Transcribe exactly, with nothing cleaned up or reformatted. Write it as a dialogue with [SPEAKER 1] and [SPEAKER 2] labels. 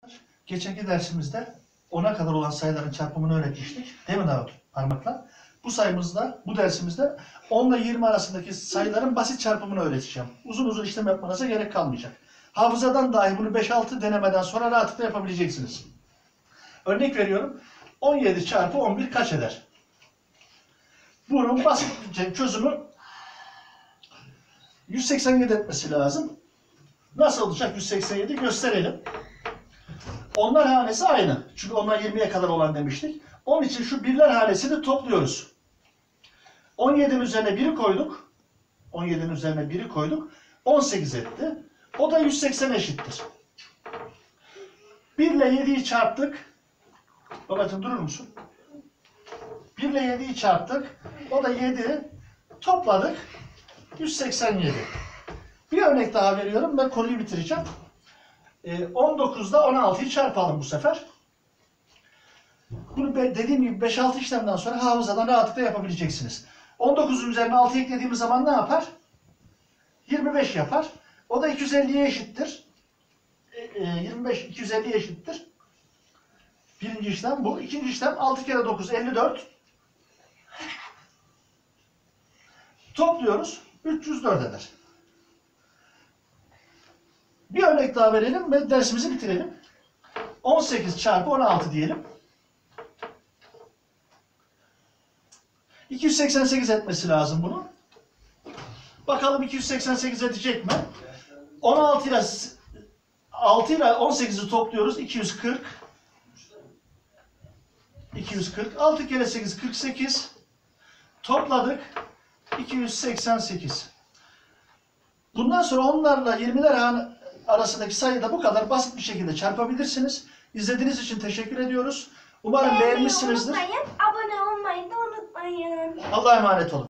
[SPEAKER 1] Geçenki dersimizde ona kadar olan sayıların çarpımını öğretmiştik. Değil mi Davut? Parmakla. Bu sayımızda, bu dersimizde on ile yirmi arasındaki sayıların basit çarpımını öğreteceğim. Uzun uzun işlem yapmanıza gerek kalmayacak. Hafızadan dahi bunu beş altı denemeden sonra rahatlıkla yapabileceksiniz. Örnek veriyorum. on yedi çarpı on bir kaç eder? Bunun basit bir çözümü yüz seksen yedi etmesi lazım. Nasıl olacak yüz seksen yedi? Gösterelim. Onlar hanesi aynı. Çünkü onlar yirmiye kadar olan demiştik. Onun için şu birler hanesini topluyoruz. on yedinin üzerine biri koyduk. on yedinin üzerine biri koyduk. on sekiz etti. O da yüz seksen eşittir. bir ile yediyi çarptık. Babacığım durur musun? bir ile yediyi çarptık. O da yedi. Topladık. yüz seksen yedi. Bir örnek daha veriyorum. Ben konuyu bitireceğim. on dokuzda on altıyı çarpalım bu sefer. Bunu dediğim gibi beş altı işlemden sonra hafızadan rahatlıkla yapabileceksiniz. on dokuzun üzerine altı eklediğimiz zaman ne yapar? yirmi beş yapar. O da iki yüz elliye eşittir. yirmi beş iki yüz elliye eşittir. Birinci işlem bu. İkinci işlem altı kere dokuz elli dört. Topluyoruz. üç yüz dört eder. Bir örnek daha verelim ve dersimizi bitirelim. on sekiz çarpı on altı diyelim. iki yüz seksen sekiz etmesi lazım bunu. Bakalım iki yüz seksen sekiz edecek mi? on altı ile altı ile on sekizi topluyoruz. iki yüz kırk. iki yüz kırk. altı kere sekiz kırk sekiz. Topladık. iki yüz seksen sekiz. Bundan sonra onlarla yirmiler arasındaki sayıyı da bu kadar basit bir şekilde çarpabilirsiniz. İzlediğiniz için teşekkür ediyoruz. Umarım beğenmişsinizdir.
[SPEAKER 2] Unutmayın, abone olmayı da unutmayın.
[SPEAKER 1] Allah'a emanet olun.